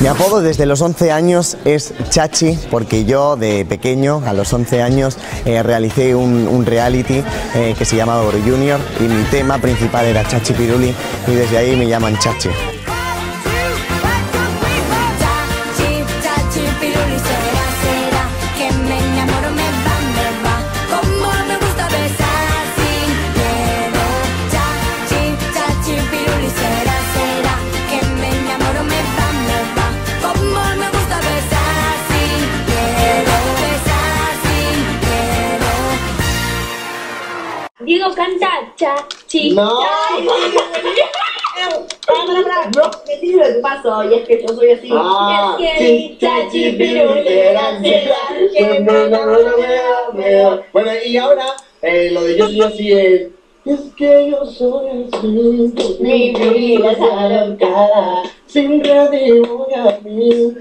Mi apodo desde los 11 años es Chachi, porque yo de pequeño, a los 11 años, realicé un reality que se llamaba Oro Junior y mi tema principal era Chachi Piruli y desde ahí me llaman Chachi. Diego canta Chachi. No. Bro, me tiro de tu paso y es que yo soy así. Es que Chachi Piruli que me enamoro, Bueno, y ahora lo de yo soy así es que yo soy así, mi vida es alocada, sin radio y a mí.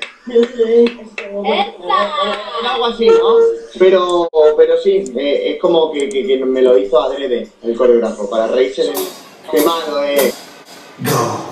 Algo así, ¿no? Pero sí, es como que me lo hizo adrede el coreógrafo, para reírse de mi mano, Go.